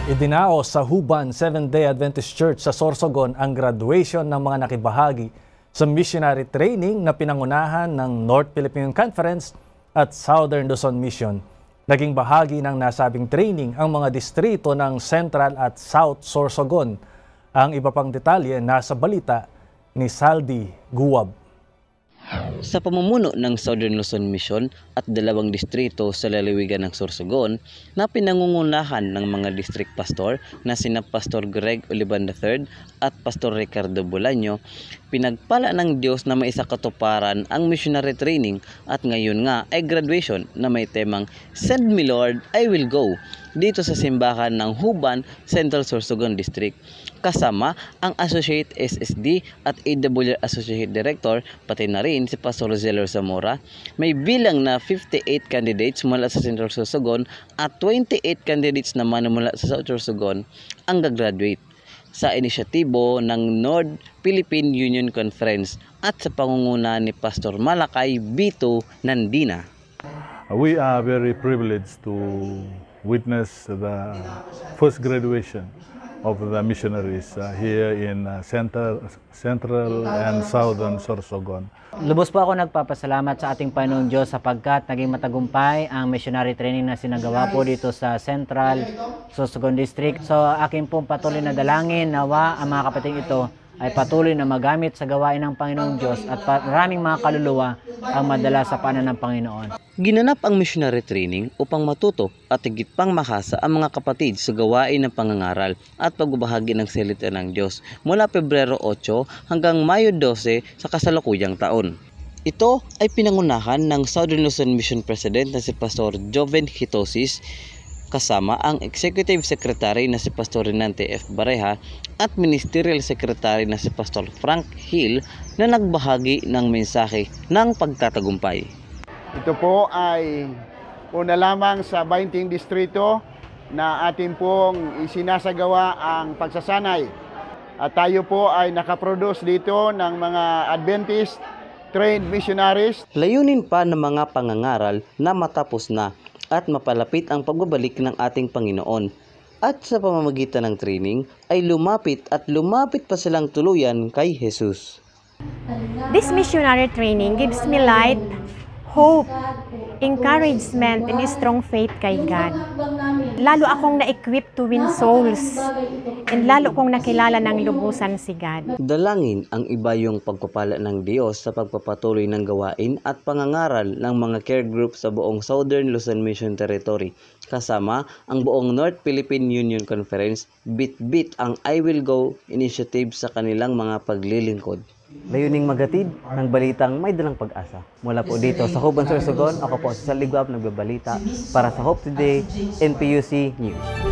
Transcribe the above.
Idinaos sa Huban Seventh-day Adventist Church sa Sorsogon ang graduation ng mga nakibahagi sa missionary training na pinangunahan ng North Philippine Conference at Southern Luzon Mission. Naging bahagi ng nasabing training ang mga distrito ng Central at South Sorsogon. Ang iba pang detalye nasa balita ni Saldi Guwab. Sa pamumuno ng Southern Luzon Mission at dalawang distrito sa lalawigan ng Sorsogon na pinangungunahan ng mga district pastor na sina Pastor Greg Olivan III at Pastor Ricardo Bolaño, pinagpala ng Diyos na may isakatuparan ang missionary training at ngayon nga ay graduation na may temang Send Me Lord, I Will Go dito sa simbahan ng Huban, Central Sorsogon District. Kasama ang Associate SSD at AWR Associate Director, pati na rin si Pastor Zeller Zamora. May bilang na 58 candidates mula sa Central Sorsogon at 28 candidates naman mula sa South Sorsogon ang gagraduate sa inisyatibo ng North Philippine Union Conference at sa pangunguna ni Pastor Malakay Bito Nandina. We are very privileged to witness the first graduation of the missionaries here in Central and Southern Sorsogon. Lubos po ako nagpapasalamat sa ating Panginoong Diyos sapagkat naging matagumpay ang missionary training na sinagawa po dito sa Central Sorsogon District. So akin pong patuloy na dalangin nawa ang mga kapatid ito ay patuloy na magamit sa gawain ng Panginoong Diyos at maraming mga kaluluwa ang madala sa paanan ng Panginoon. Ginanap ang missionary training upang matuto at higit pang makasa ang mga kapatid sa gawain ng pangangaral at pagbabahagi ng salita ng Diyos mula Pebrero 8 hanggang Mayo 12 sa kasalukuyang taon. Ito ay pinangunahan ng Southern Luzon Mission President na si Pastor Joven Hitosis, kasama ang Executive Secretary na si Pastor Renante F. Bareha at Ministerial Secretary na si Pastor Frank Hill na nagbahagi ng mensahe ng pagtatagumpay. Ito po ay una lamang sa 20 distrito na atin pong isinasagawa ang pagsasanay. At tayo po ay nakaproduce dito ng mga Adventist trained missionaries. Layunin pa ng mga pangangaral na matapos na at mapalapit ang pagbabalik ng ating Panginoon. At sa pamamagitan ng training ay lumapit pa silang tuluyan kay Jesus. This missionary training gives me light, hope, encouragement, and strong faith kay God. Lalo akong na-equip to win souls, and lalo kong nakilala ng lubusan si God. Dalangin ang iba yung pagpapala ng Diyos sa pagpapatuloy ng gawain at pangangaral ng mga care group sa buong Southern Luzon Mission Territory, kasama ang buong North Philippine Union Conference, bit-bit ang I Will Go initiative sa kanilang mga paglilingkod. Layuning magatid ng balitang may dalang pag-asa. Mula po dito sa Huban, Sorsogon, ako po si Saldi Guwab nagbabalita para sa Hope Today NPUC News.